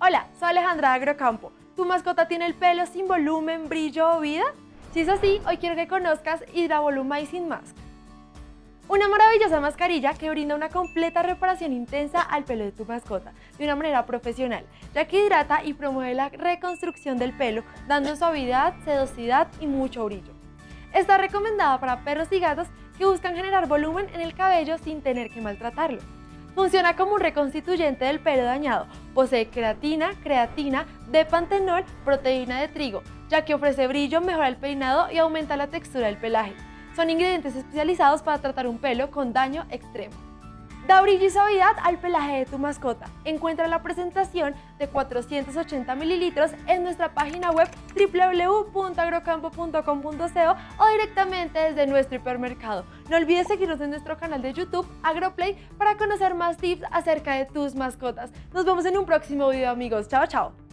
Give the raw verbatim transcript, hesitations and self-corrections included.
Hola, soy Alejandra de Agrocampo. ¿Tu mascota tiene el pelo sin volumen, brillo o vida? Si es así, hoy quiero que conozcas Hydravolumizing Mask. Una maravillosa mascarilla que brinda una completa reparación intensa al pelo de tu mascota de una manera profesional, ya que hidrata y promueve la reconstrucción del pelo, dando suavidad, sedosidad y mucho brillo. Está recomendada para perros y gatos que buscan generar volumen en el cabello sin tener que maltratarlo. Funciona como un reconstituyente del pelo dañado, posee queratina, creatina, D-pantenol, proteína de trigo, ya que ofrece brillo, mejora el peinado y aumenta la textura del pelaje. Son ingredientes especializados para tratar un pelo con daño extremo. Da brillo y suavidad al pelaje de tu mascota. Encuentra la presentación de cuatrocientos ochenta mililitros en nuestra página web w w w punto agrocampo punto com punto co o directamente desde nuestro hipermercado. No olvides seguirnos en nuestro canal de YouTube AgroPlay para conocer más tips acerca de tus mascotas. Nos vemos en un próximo video, amigos. Chao, chao.